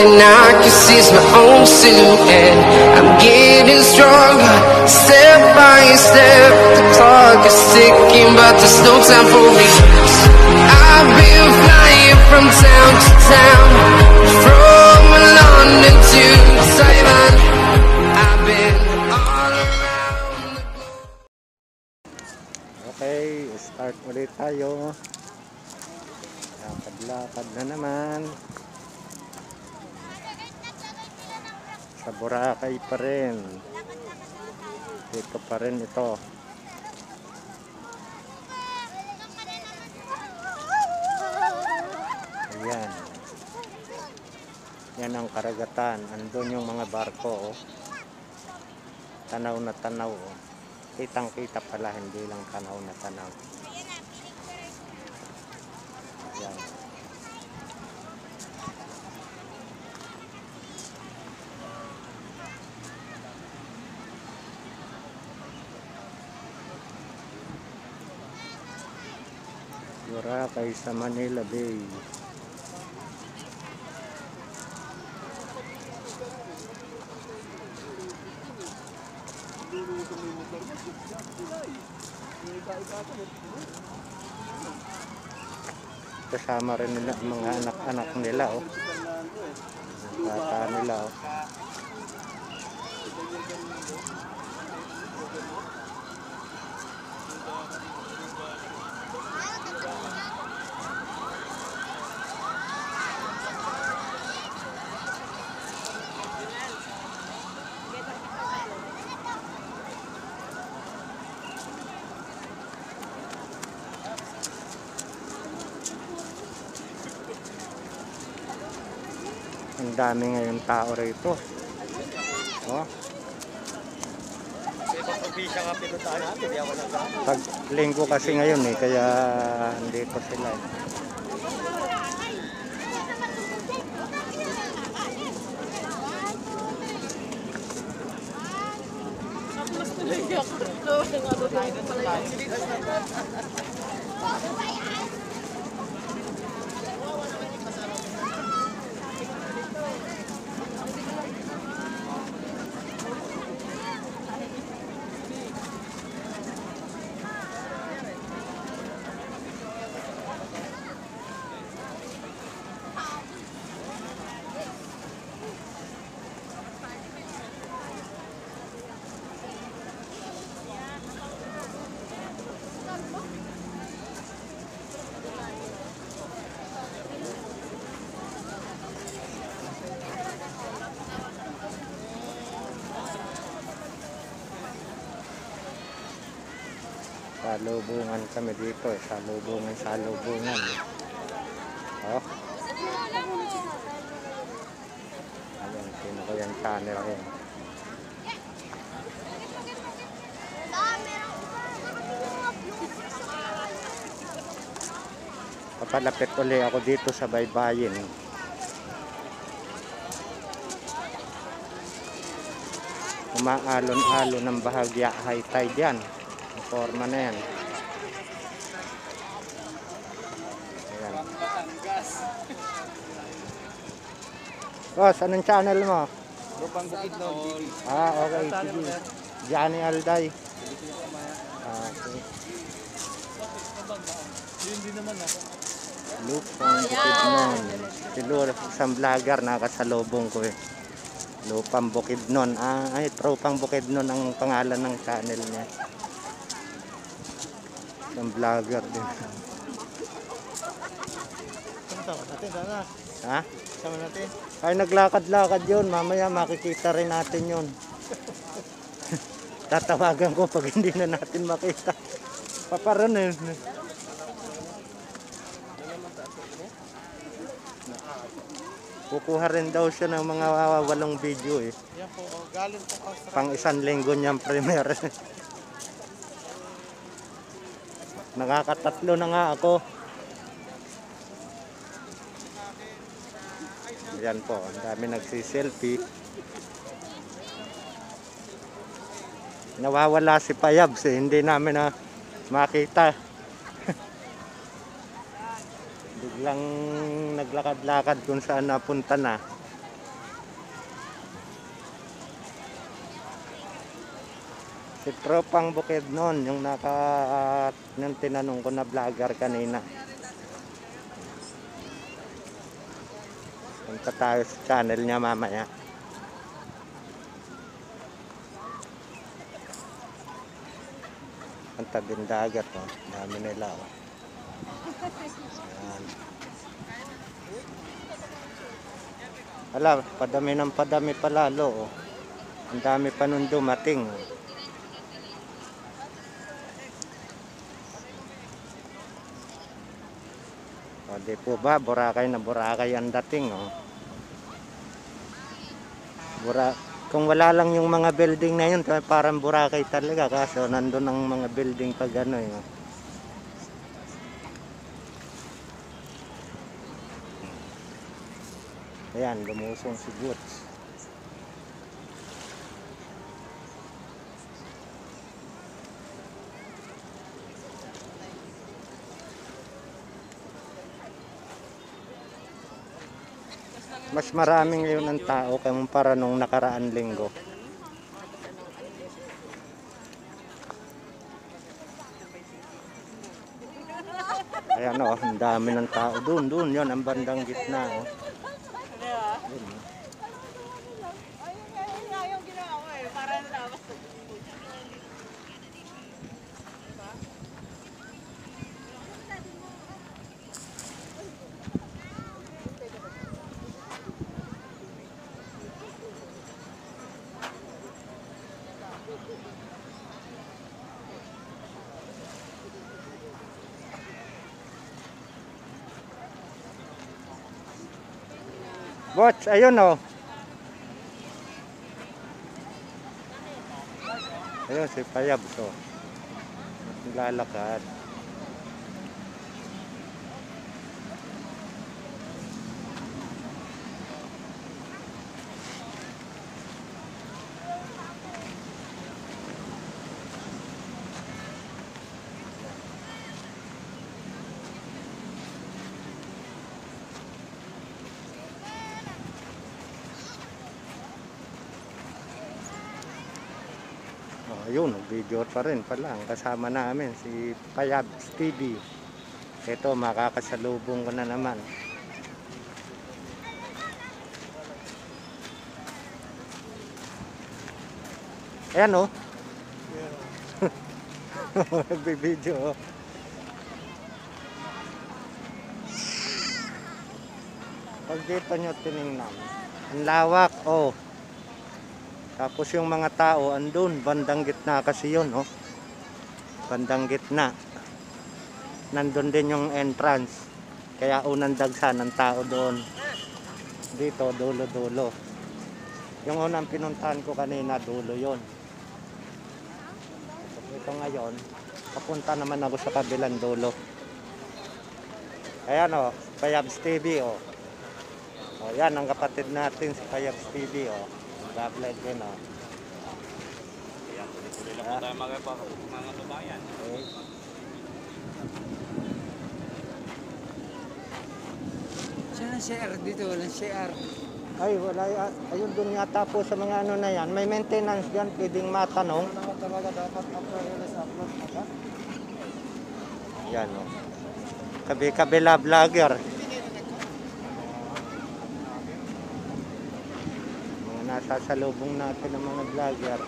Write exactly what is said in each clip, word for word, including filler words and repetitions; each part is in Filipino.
and I can see my own silhouette. I'm getting stronger, step by step. The clock is ticking, but there's no time for me. I've been flying from town to town, from London to Taiwan. I've been all around the globe. Okay, start ulit tayo. Lakad-lakad na naman. Sa Boracay pa rin. Dito pa rin ito. Ayan. Yan ang karagatan. Andun yung mga barko. Oh. Tanaw na tanaw. Oh. Kitang kita pala, hindi lang tanaw na tanaw. Ayan. Boracay sa Manila Bay. Kasama rin nila mga anak-anak nila, oh. Bata nila, oh. Ang dami ngayon tao rito. Oh. Pag linggo kasi ngayon eh, kaya andito sila. Salubungan kami dito eh. Salubungan, salubungan. Oh. Ayan, sino ko yung channel yan. Papalapit ulit ako dito sa baybayin. Umaalon-alon ng bahagya, high tide yan. Forma na yan. Ayan. Boss, anong channel mo? Lupang Bukidnon. Ah, okay. Sige. Johnny Alday. Ah, okay. Hindi naman ako. Lupang Bukidnon. Siguro isang vlogger nakasalubong ko eh. Lupang Bukidnon. Ah, ay, Tropang Bukidnon ang pangalan ng channel niya. Isang vlogger din. Sama natin sana. Ha? Sama natin. Ay, naglakad-lakad yun. Mamaya makikita rin natin yun. Tatawagan ko pag hindi na natin makita. Paparan eh. Kukuha rin daw siya ng mga walong video eh. Yan po, galing po Australia. Pang isang linggo niyang premiere. Nakakatatlo na nga ako. Yan po, ang dami nagsiselfie. Nawawala si Payabs eh, hindi namin na makita. Biglang naglakad-lakad kung saan napunta na. Si Tropang Bukidnon, yung naka, uh, yung tinanong ko na vlogger kanina. Punta tayo sa channel niya mamaya. Ang tabing dagat, oh. Dami nila, oh. Ayan. Ala, padami ng padami palalo, oh. Ang dami pa nun dumating, oh. O, di po ba, Boracay na Boracay ang dating, oh. Bura Kung wala lang yung mga building na yun, parang Boracay talaga, kaso nandun ang mga building pag ano, eh. Ayan, lumusong si Goods. Mas maraming ngayon ang tao kumpara nung nakaraan linggo. Ayan, oh, ang dami ng tao doon, doon, yon ang bandang gitna, oh. Yun, oh. Bots, ayun, oh. Ayun si Payab, so. Lalakad. Oh, ayun, video pa rin pala. Ang kasama namin si Payabs T V. Ito, makakasalubong ko na naman. Ayan, oh. Nagbibideo, oh. Pag dito nyo tinignan, ang lawak, oh. Tapos yung mga tao andun, bandang gitna kasi yun, oh. Bandang gitna. Nandun din yung entrance. Kaya unang dagsa ng tao doon. Dito, dulo-dulo. Yung unang pinuntahan ko kanina, dulo yun. Ito ngayon, papunta naman ako sa kabilang dulo. Ayan, oh, Payabs T V, oh. O, yan ang kapatid natin si Payabs T V, oh. Bablet din, oh. Ayan, tuloy-tuloy lang po tayo mga, mga babayan. Okay. Saan ang share dito? Walang share. Ay, wala. Ayun doon yata po sa mga ano na yan. May maintenance dyan, pwedeng matanong. Ano talaga dapat upload upload mo ba? Yan, oh. Kabi-kabila vlogger. Mga nasasalubong natin ng mga vlogger.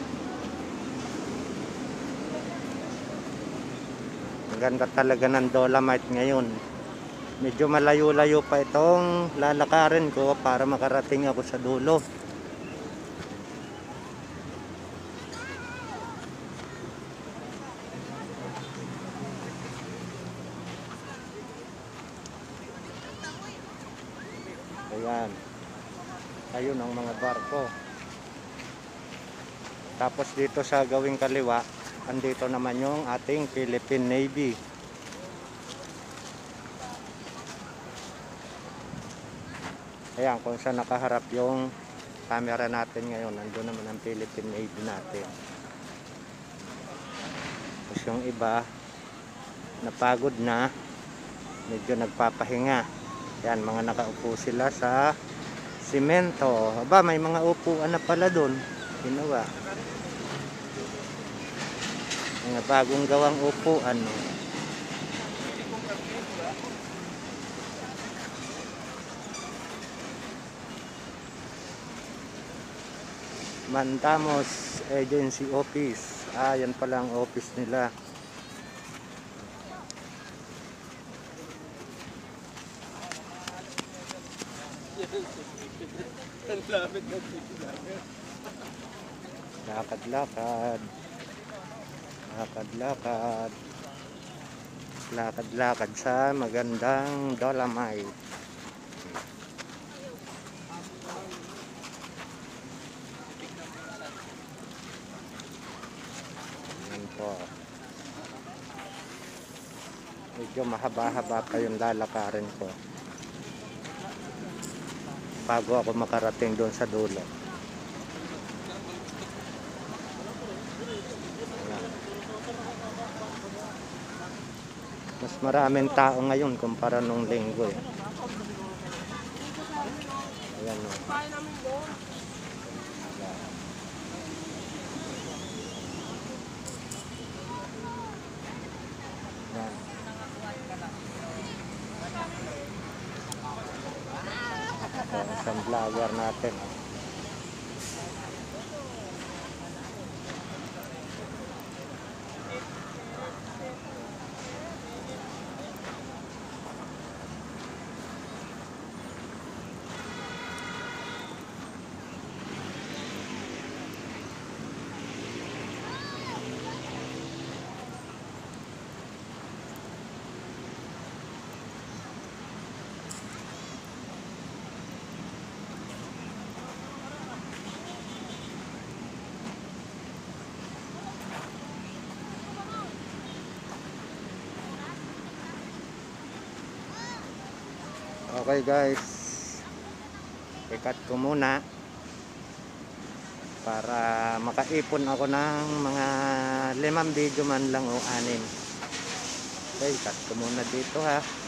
Ang ganda talaga ng Dolomite ngayon. Medyo malayo-layo pa itong lalakarin ko para makarating ako sa dulo. Ayan. Ayun ang mga barko. Tapos dito sa gawing kaliwa, andito naman yung ating Philippine Navy. Ayan, kung saan nakaharap yung camera natin ngayon, nandun naman ang Philippine Navy natin. Tapos yung iba, napagod na, medyo nagpapahinga. Ayan, mga nakaupo sila sa simento. Aba, may mga upuan na pala dun. Ginawa. Mga bagong gawang upuan. No? Mantamos Agency Office. Ah, yan pala ang office nila. Lakad-lakad. Lakad-lakad. Lakad-lakad sa magandang Dolomite. Yan po. Medyo mahaba-haba pa yung lalakarin ko bago ako makarating doon sa dulo. Ayan. Mas maraming tao ngayon kumpara nung linggo eh. Ayan o. Ayan. So, isang vlogger natin. Oh. Okay guys, i-cut ko muna para makaipon ako ng mga limang video man lang o anim. Okay, cut ko muna dito ha.